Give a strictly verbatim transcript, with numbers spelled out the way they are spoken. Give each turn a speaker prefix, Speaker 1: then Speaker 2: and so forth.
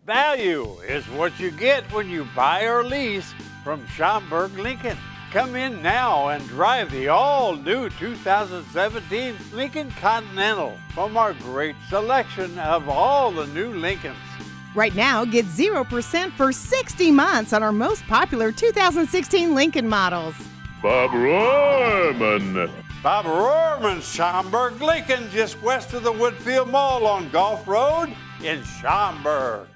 Speaker 1: Value is what you get when you buy or lease from Schaumburg Lincoln. Come in now and drive the all-new two thousand seventeen Lincoln Continental from our great selection of all the new Lincolns.
Speaker 2: Right now, get zero percent for sixty months on our most popular two thousand sixteen Lincoln models.
Speaker 3: Bob Rohrman.
Speaker 1: Bob Rohrman Schaumburg Lincoln, just west of the Woodfield Mall on Gulf Road in Schaumburg.